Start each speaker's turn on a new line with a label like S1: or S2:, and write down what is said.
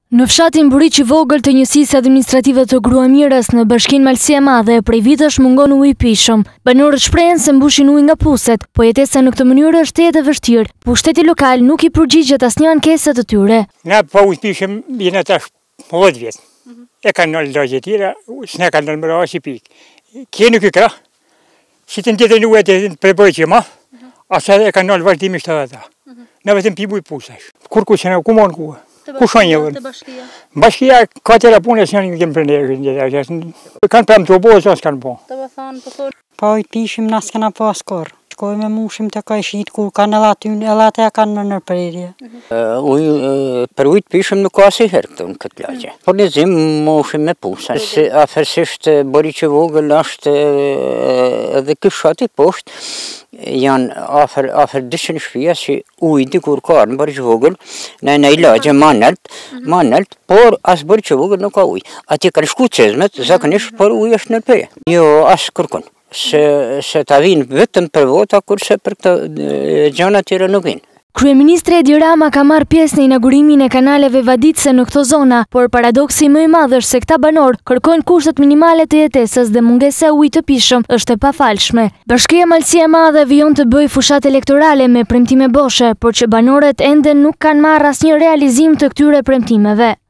S1: Në fshatin Buriq i vogël të njësisë administrative të Gruamirës në bashkinë Malësia e Madhe, prej vitesh mungon uji i pijshëm. Banorët shprehen se mbushin ujë nga puset, po jetesa në këtë mënyrë është e vështirë. Pushteti lokal nuk i përgjigjet asnjë ankesë të tyre.
S2: Na pa ujë pijshëm jena tash 10 vjet. E kanë ndalë lagje tjera, s'na kanë ndalë mëra si pik. Keni ky krah. Si të ndjetën ujë të përbërgjë ma, asa e kanë ndalë vazhdimisht edhe ata. Na vetëm pibu i pusash. Kur kush na ku mon ku. Ku shonjë? Bashkia ka tëra punë që janë kemë prender. Kanë pam të obozë as kanë po.
S3: Pa ujë pijshëm na s'kena pas kur. Shkojmë me mushim të ka shit kur kanë edhe ata kanë në prerje.
S4: Për ujë pijshëm nuk ka asnjëherë këtu në këtë lagje. Po lezim mushim me pusa. Afërsisht Buriq i vogël është edhe ky fshati poshtë. Janë afër 200 shtëpia që ujë dikur ka në Buriq i vogël, në lagje ma nalt, por as Buriq i vogël nuk ka ujë. Atje kanë shku çezmet, zakonisht, por uji është në pe. Jo, as kërkon. Se ta vinë vetëm për vota, kurse për këto gjëra tjera nuk vinë.
S1: Kryeministri Edi Rama ka marrë pjesë në inaugurimin e kanaleve vaditëse në këto zona, por paradoksi më i madh është se këta banorë kërkojnë kushtet minimale të jetesës dhe mungesa e ujit të pijshëm është e pafalshme. Bashkia Malësia e Madhe vijon të bëjë fushat elektorale me premtime boshe, por që banorët ende nuk kanë marrë asnjë realizim të këtyre premtimeve.